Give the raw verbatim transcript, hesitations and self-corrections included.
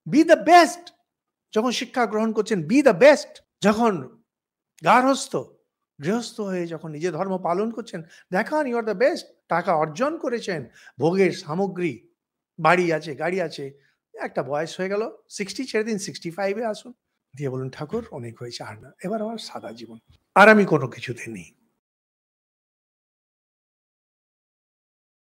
B the best. যখন শিক্ষা গ্রহণ করছেন, বি দ্য বেস্ট। যখন গার্হস্থ গৃহস্থ হয়ে যখন নিজের ধর্ম পালন করছেন, দেখান ইউ আর দ্য বেস্ট। টাকা অর্জন করেছেন, ভোগের সামগ্রী, বাড়ি আছে, গাড়ি আছে, একটা বয়স হয়ে গেল, সিক্সটি ছেড়ে দিন, সিক্সটি ফাইভে আসুন, দিয়ে বলুন ঠাকুর অনেক হয়েছে, আর না, এবার আমার সাদা জীবন, আর আমি কোনো কিছুতে নেই।